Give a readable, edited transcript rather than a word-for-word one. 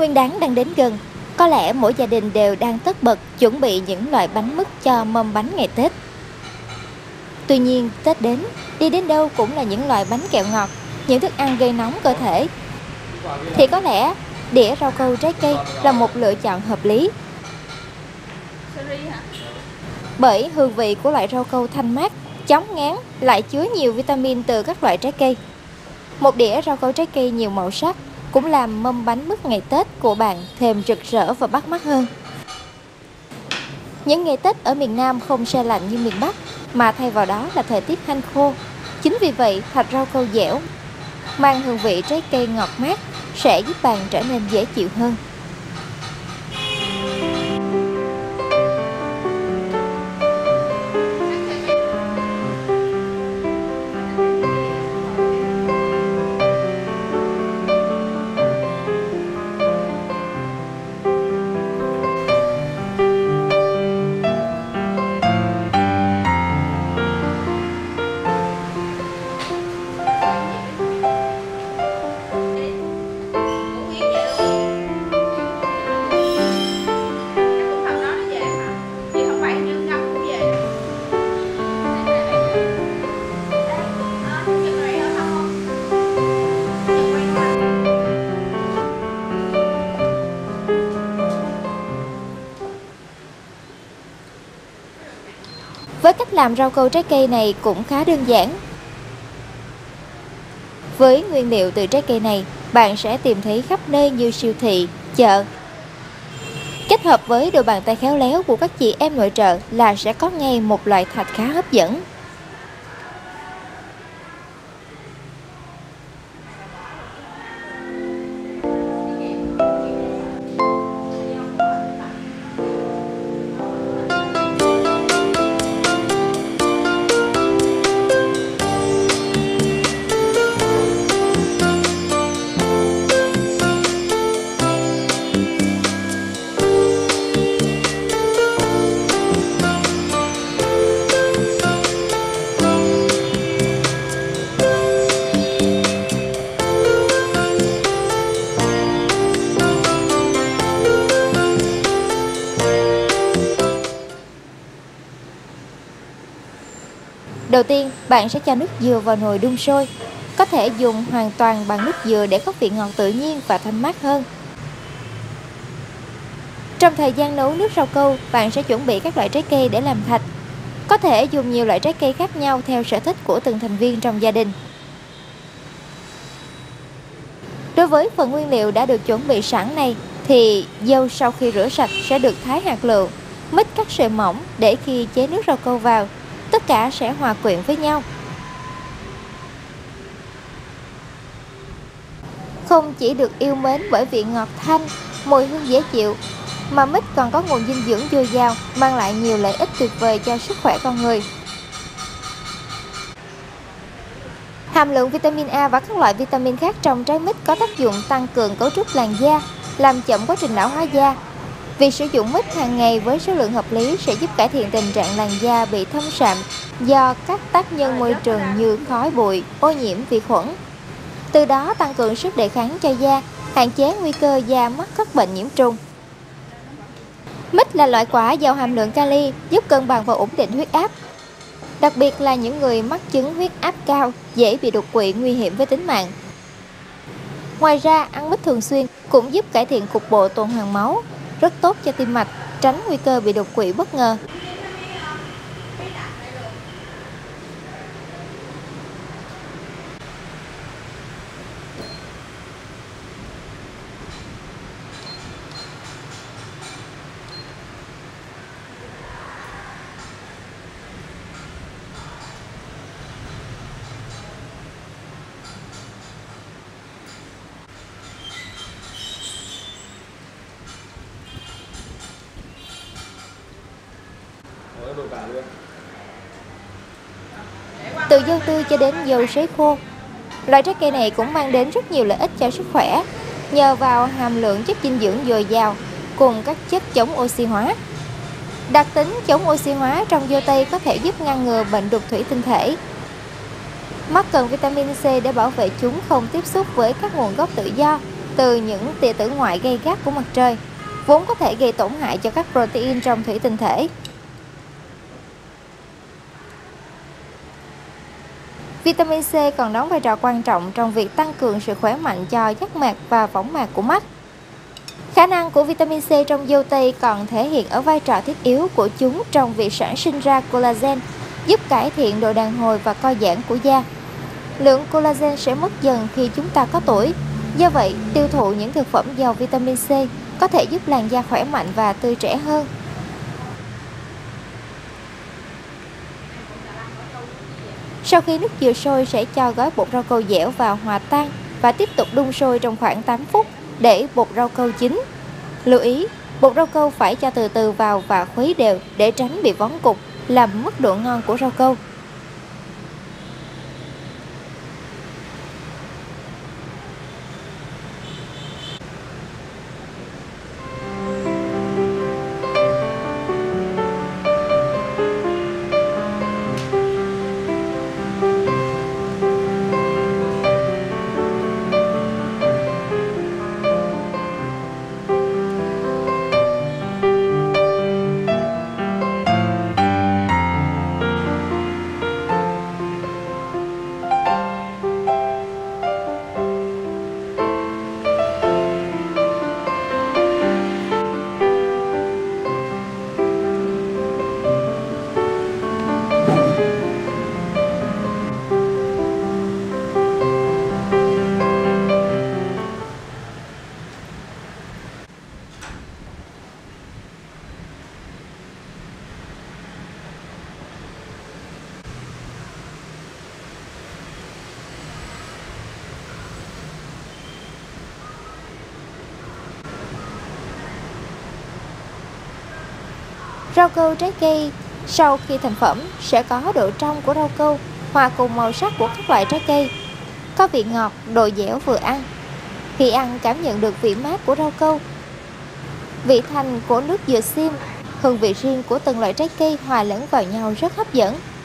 Nguyên đán đang đến gần, có lẽ mỗi gia đình đều đang tất bật chuẩn bị những loại bánh mứt cho mâm bánh ngày Tết. Tuy nhiên, Tết đến, đi đến đâu cũng là những loại bánh kẹo ngọt, những thức ăn gây nóng cơ thể. Thì có lẽ đĩa rau câu trái cây là một lựa chọn hợp lý. Bởi hương vị của loại rau câu thanh mát, chóng ngán, lại chứa nhiều vitamin từ các loại trái cây. Một đĩa rau câu trái cây nhiều màu sắc cũng làm mâm bánh mứt ngày Tết của bạn thêm rực rỡ và bắt mắt hơn. Những ngày Tết ở miền Nam không se lạnh như miền Bắc, mà thay vào đó là thời tiết hanh khô. Chính vì vậy, thạch rau câu dẻo, mang hương vị trái cây ngọt mát sẽ giúp bạn trở nên dễ chịu hơn. Với cách làm rau câu trái cây này cũng khá đơn giản. Với nguyên liệu từ trái cây này, bạn sẽ tìm thấy khắp nơi như siêu thị, chợ. Kết hợp với đôi bàn tay khéo léo của các chị em nội trợ là sẽ có ngay một loại thạch khá hấp dẫn. Đầu tiên, bạn sẽ cho nước dừa vào nồi đun sôi. Có thể dùng hoàn toàn bằng nước dừa để có vị ngọt tự nhiên và thanh mát hơn. Trong thời gian nấu nước rau câu, bạn sẽ chuẩn bị các loại trái cây để làm thạch. Có thể dùng nhiều loại trái cây khác nhau theo sở thích của từng thành viên trong gia đình. Đối với phần nguyên liệu đã được chuẩn bị sẵn này, thì dâu sau khi rửa sạch sẽ được thái hạt lựu, mix các sợi mỏng để khi chế nước rau câu vào, tất cả sẽ hòa quyện với nhau. Không chỉ được yêu mến bởi vị ngọt thanh, mùi hương dễ chịu, mà mít còn có nguồn dinh dưỡng dồi dào, mang lại nhiều lợi ích tuyệt vời cho sức khỏe con người. Hàm lượng vitamin A và các loại vitamin khác trong trái mít có tác dụng tăng cường cấu trúc làn da, làm chậm quá trình lão hóa da. Việc sử dụng mít hàng ngày với số lượng hợp lý sẽ giúp cải thiện tình trạng làn da bị thâm sạm do các tác nhân môi trường như khói bụi, ô nhiễm vi khuẩn. Từ đó tăng cường sức đề kháng cho da, hạn chế nguy cơ da mắc các bệnh nhiễm trùng. Mít là loại quả giàu hàm lượng kali, giúp cân bằng và ổn định huyết áp. Đặc biệt là những người mắc chứng huyết áp cao, dễ bị đột quỵ nguy hiểm với tính mạng. Ngoài ra, ăn mít thường xuyên cũng giúp cải thiện cục bộ tuần hoàn máu, rất tốt cho tim mạch, tránh nguy cơ bị đột quỵ bất ngờ. Từ dâu tươi cho đến dâu sấy khô, loại trái cây này cũng mang đến rất nhiều lợi ích cho sức khỏe, nhờ vào hàm lượng chất dinh dưỡng dồi dào cùng các chất chống oxy hóa. Đặc tính chống oxy hóa trong dâu tây có thể giúp ngăn ngừa bệnh đục thủy tinh thể. Mắt cần vitamin C để bảo vệ chúng không tiếp xúc với các nguồn gốc tự do, từ những tia tử ngoại gay gắt của mặt trời, vốn có thể gây tổn hại cho các protein trong thủy tinh thể. Vitamin C còn đóng vai trò quan trọng trong việc tăng cường sự khỏe mạnh cho giác mạc và võng mạc của mắt. Khả năng của vitamin C trong dâu tây còn thể hiện ở vai trò thiết yếu của chúng trong việc sản sinh ra collagen, giúp cải thiện độ đàn hồi và co giãn của da. Lượng collagen sẽ mất dần khi chúng ta có tuổi, do vậy tiêu thụ những thực phẩm giàu vitamin C có thể giúp làn da khỏe mạnh và tươi trẻ hơn. Sau khi nước dừa sôi, sẽ cho gói bột rau câu dẻo vào hòa tan và tiếp tục đun sôi trong khoảng 8 phút để bột rau câu chín. Lưu ý, bột rau câu phải cho từ từ vào và khuấy đều để tránh bị vón cục, làm mất độ ngon của rau câu. Rau câu trái cây sau khi thành phẩm sẽ có độ trong của rau câu hòa cùng màu sắc của các loại trái cây, có vị ngọt, độ dẻo vừa ăn. Khi ăn cảm nhận được vị mát của rau câu, vị thanh của nước dừa xiêm, hương vị riêng của từng loại trái cây hòa lẫn vào nhau rất hấp dẫn.